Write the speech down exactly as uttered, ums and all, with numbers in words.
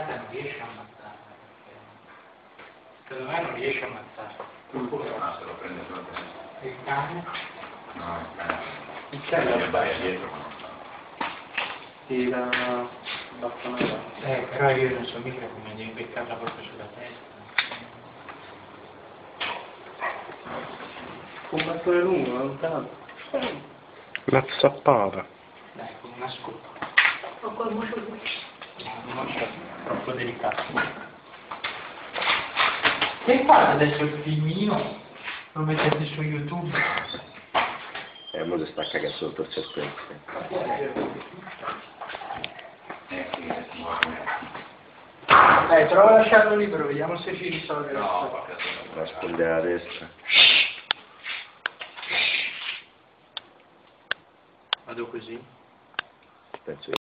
ammazzata non riesce a ammazzare. Secondo me non riesce a ammazzare. Ah, se lo prende solo te. Il cane? No, il cane. Il cane Mi vai dietro, ma non sta. Sì, la baffonata. Eh, però io non so mica come devi beccarla proprio sulla testa. Con un bastone lungo, lontano. La zappata. Dai, con una scopa. O col muscolo. No, non so, troppo delicato. Che fate adesso il filmino? Lo mettete su YouTube? E eh, mo si sta cagando sotto il cespuglio. Eh sì, si muove. Dai, prova a lasciarlo libero, vediamo se ci risolve. No, porca La spugna alla destra. Vado così. Penso